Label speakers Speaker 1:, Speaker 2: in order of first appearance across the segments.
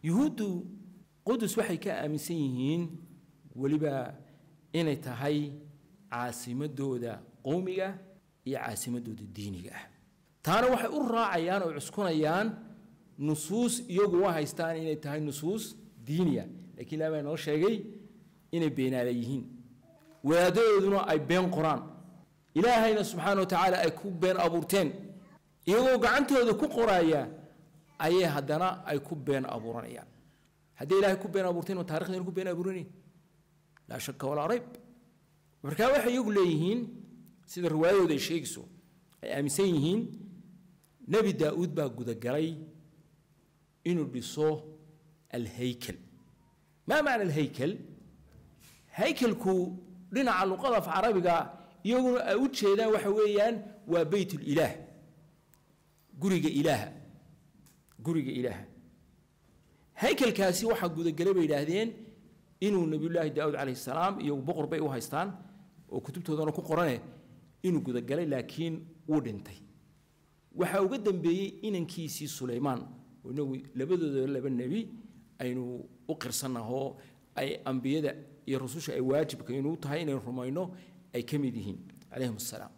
Speaker 1: يهود قدس waxay ka aaminsan yihiin waliba inay tahay caasimadooda qowmiga iyo caasimadooda diiniga ah taana waxay u raacayaan oo cuskunayaan nusuus iyagu waa haystaan inay tahay nusuus diiniya laakiin la baa noo sheegay inay beenaaleeyihiin wadaadaduna ay been qoraan ilaahayna subhanahu wa ta'ala ay ku been abuurteen iyagoo gacantooda ku qoraya ayay haddana ay ku been abuuranayaan haddii ilaahay ku been abuurteen oo taariikhdeena ku been abuuranay la shakka wala rayb marka waxay iyagu leeyihiin sida riwaayadooda ay sheegayso ay aaminsan yihiin nabi daawud baa gudagalay inuu dhiso الهيكل ما معنى الهيكل؟ هيكلكو لنا اللغة في عربية يقول أوجه وحويان وبيت الإله قريق إله هيكل كاسي وحق ذا قريب إلهين إنه نبي الله داود عليه السلام يبقر بي وهايستان وكتبته ذا نكون قرانه إنه قد قال لكن ودنتي وحاو قدم بي إن كيسي سليمان وإنه لبدو ذا النبي aynu u qirsanaho ay anbiyada iyo rasuusha ay waajibka inuu tahay inay rumayno ay kamid yihiin alayhi salaam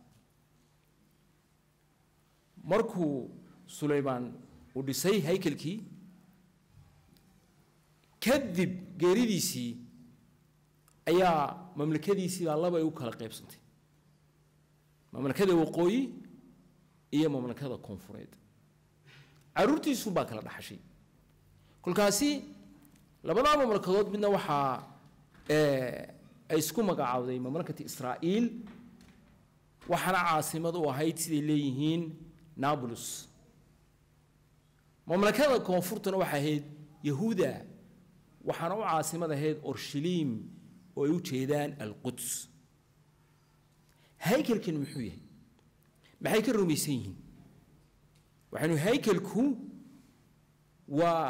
Speaker 1: markuu Suleymaan u dhisay haykalkii kadib geeridiisii ayaa mamlakadiisii laba ay u kala qaybsantay mamlakada waqooyi iyo mamlakada koonfureed carruurtiisu baa kala dhaxashay kolkaasi labada mamlakadood midna waxa ay isku magacaawday mamlakada Israa'iil waxana caasimad u ahayd sidii leeyihiin Nablus mamlakada koonfurtuna waxa ahayd Yahuuda waxana u caasimad ahayd Orshilim oo ay u jeedaan Al-Quds haykalkan muxuu yahay maxay ka rumaysan yihiin waxaanu haykalku waa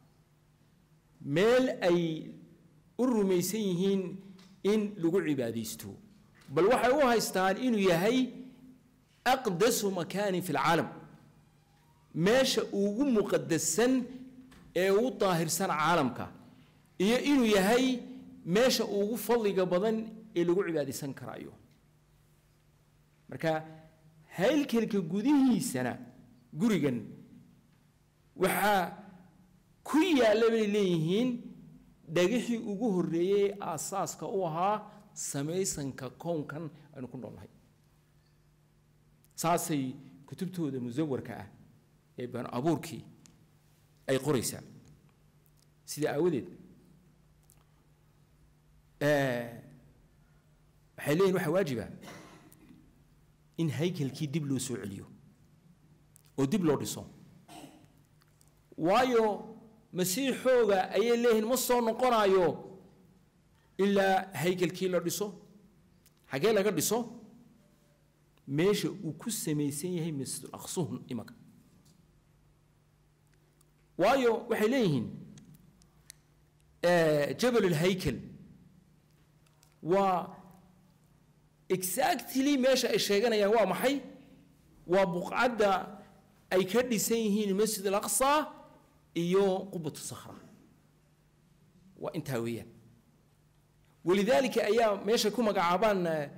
Speaker 1: meel ay u rumaysan yihiin in lagu cibaadeysto bal waxay u haystaan inuu yahay aqdasu makaan fi العالم meesha ugu muqaddasan ee ugu daahirsan caalamka iyo inuu yahay meesha ugu fadliga badan ee lagu cibaadeysan karayo marka haykalka gudihiisana gurigan waxa ku yaalay leeyihiin dhagixii ugu horeeyay asaaska u ahaa samaysanka koonkan aanu ku noolnahay saasay kutubtooda musawwarka ah ee baan abuurkii ay qoraysaa sida aawadeed waxay leeyihiin waxa waajiba in haykalkii dib loo soo celiyo oo dib loo dhiso waayo masiixooga ayay leeyihiin ma soo noqonayo ilaa haykalkii la dhiso xagee laga dhiso meesha uu ku samaysan yahay masjid al-aqsa imaka waayo waxay leeyihiin jabal al-haykal waa exactly meesha ay sheeganayaan waa maxay waa buqcadda ay ka dhisan yihiin masjid al-aqsa iyo qubatu sakhra wa inta weeyaan ولذلك ايام meesha ku magacaabaan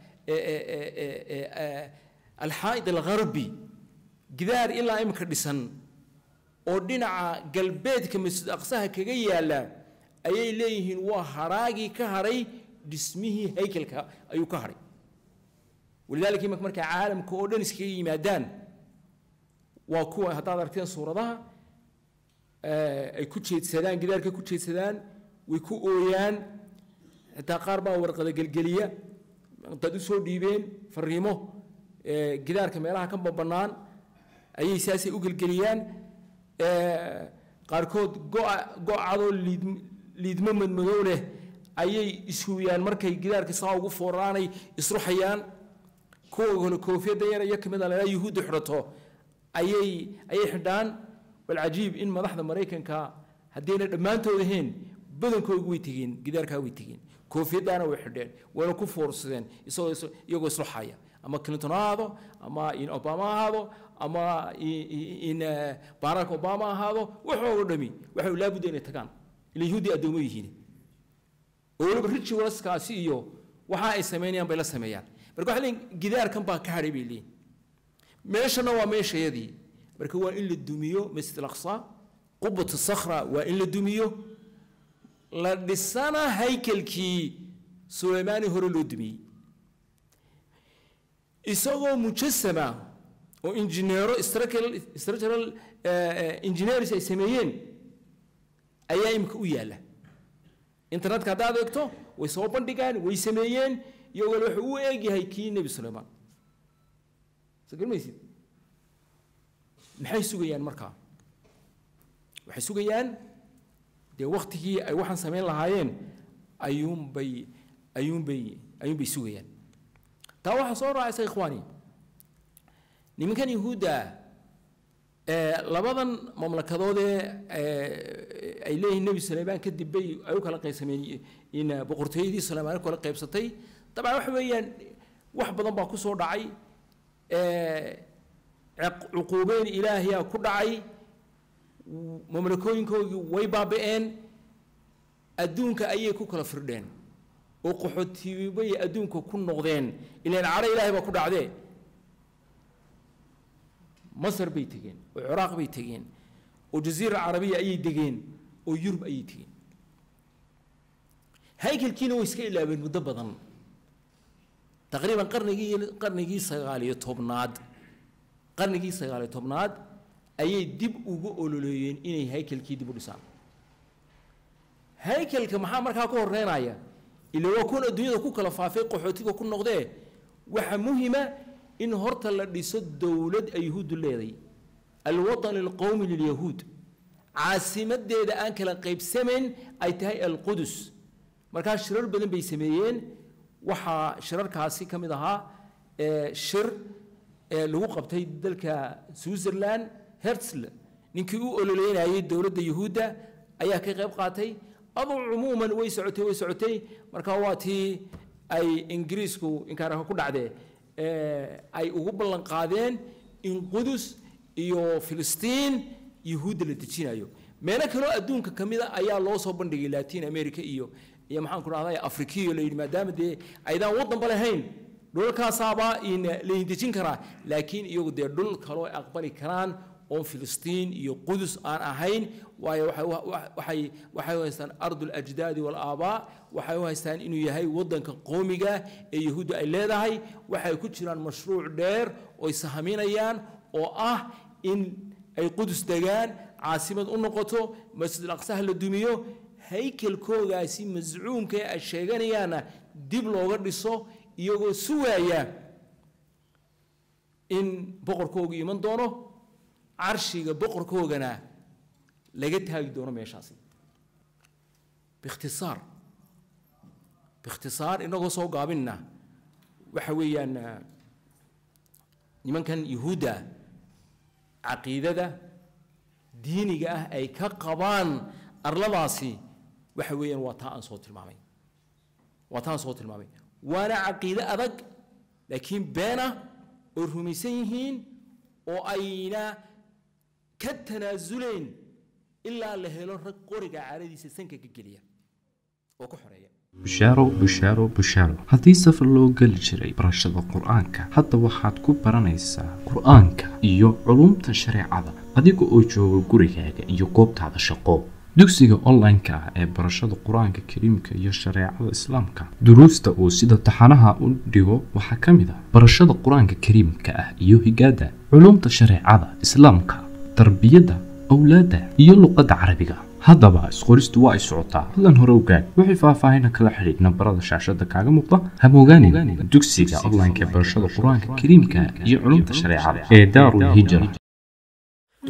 Speaker 1: الحائط الغربي gidaar ilaa imka dhisan oo dhinaca galbeedka masjid aqsaha kaga yaala ayay leeyihiin waa haraagi ka haray dhismihii haykalka ayuu ka haray ولذلك marka caalamka oo dhan iskaga yimaadaan waa kuwa hadaad aragteen suuradaha ay ku jeedsadaan gidaarka ku jeedsadaan way ku ooyaan hatta qaar baa warqada galgaliya dad u soo dhiibeen fariimo gidaarka meelaha ka banaan ayay saasay u galgaliyaan qaarkood go'ado liidmo madmadow leh ayay ishuuyaan markay gidaarka saa ugu fooraanay isruxayaan kuwa koofiyada yar iyo kamid ah Yahuud xirato ayay xidhaan والعجيب إن مدحنا مريكانكا هدينا دمانتو دهين بدنكو way tageen gidaarka way tageen koofiyadana way xidheen wala ku foorsadeen isoo iyagu isruxaya أما كلينتون هذا أما إن أوباما هذا أما إن باراك أوباما هذا وحول رمي وحول لا بد أن يتكان اليهودي أدوميه ولو بريتش ورس كاسيو وحا السمانيان بلا سميان بركو حلين جدار كم با كهربي لي ماشنا وماشي يدي بركو إن الدميو مثل الأقصى قبة الصخرة وإن الدميو لدسانا هيكل كي سليماني هو الدمي إسقوا مجسمة وإنجنيرو استراكشرال إنجنيرز يسميين أيام كويالة إنترنت كذا دكتور ويصوبن دكان ويسميين يقولوا هو يجي هيكي النبي سليمان سكر ما يصير محيسو جيان مركا وحيسو جيان ده وقته أي واحد سمين لهاين أيوم بي سويان تاوح صور رأي إخواني نمكن يهودا لبضن مملكة ذودة إليه النبي سليمان كدب بي أيوك على قيسمين إن بقرتي دي سليمان كل قيبستي طبعا وحبيان وحبضن باكو صور رأي عقوبين إلهية كل رأي مملكوين كو ويبابئين أدونك أيكو كل فردين وقحطي بي أدونك كل نقدين إلى العرى إلهي بكل عدي مصر بيتجين والعراق بيتجين والجزيرة العربية أي دجين ويوروب أي تجين هيك الكيلو يسكي إلا بالمدبضا تقريبا قرنجي صغالي توبناد أي دب وقولولين إني هيكل كي دب لسان هيكل كمحمد كاكور رينايا اللي هو كون الدنيا كوكا لفافق وحوتيك وكون نقده وحمهمة إن هرت الذي صد دولة اليهود الليذي الوطن القومي لليهود عاصمة ده أنك لقيب سمن أي تهي القدس مركز شرر بدن بيسميين وحا شرر كاسي كمدها شر اللي هو قبتي دلك سويسرلاند هرتسل نكيو أولولين أي دولة اليهود أيها كغيب قاتي أضو عموما ويسعتي مركواتي أي إنجليزكو إن كانوا كل عده أي أوروبا لنقادين إن قدس إيو فلسطين يهود اللي تجين أيو ما نكروا أدون كميدا أيها الله صوبن دي لاتين أمريكا إيو يا محن كنا هذا أفريقيا اللي ما دام دي أيضا وطن بلهين دول كاسابا إن اللي تجين كرا لكن إيو دول كلوا أقبل كران أو فلسطين إيو قدس أن أهين وحي وهستان أرض الأجداد والآباء وحي وهستان إنه يهي وطن كقومية اليهود اللي هاي وحي كتشران مشروع دير ويساهمين أيان إن أي قدس دجان عاصمة النقطة مسجد الأقصى الدميو هيكل كوغاسي مزعوم كالشيغانيانا ديب لوغر ديسو يوغو سوايا إن بقر كوغي من دونه عرشي بقر كوغنا لقيت هاي دونه ميشاسي باختصار إنه سو قابلنا وحويا نمان كان يهودا عقيدة دينية أي كقبان أرلباسي وحويا وطاء صوت المامي وانا عقيدة أدق لكن بينا أرهمسيهين وأينا كالتنازلين إلا اللي هلون رقوريك عارضي سنك كجلية وكحرية بشارو haddii safar loo gali jiray barashada quraanka hadda waxaad ku baranaysaa quraanka iyo culumta shariicada adiga oo jooga gurigaaga iyo goobtaada shaqo dugsiga online-ka ee barashada quraanka kariimka iyo shariicada islaamka duruusta oo sida taxanaha u dhigo waxa kamid ah barashada quraanka kariimka ah iyo higaada culumta shariicada islaamka tarbiyada awlaada iyo luqadda carabiga haddaba isqoristu waa ay socotaa hadlan hore ogaad wixii faahfaahin kala xiriir nambarada shaashada kaaga muuqda hamogaanin dugsiga online-ka barashada quraanka kariimka iyo culumta shariicada ee Daarul Hijra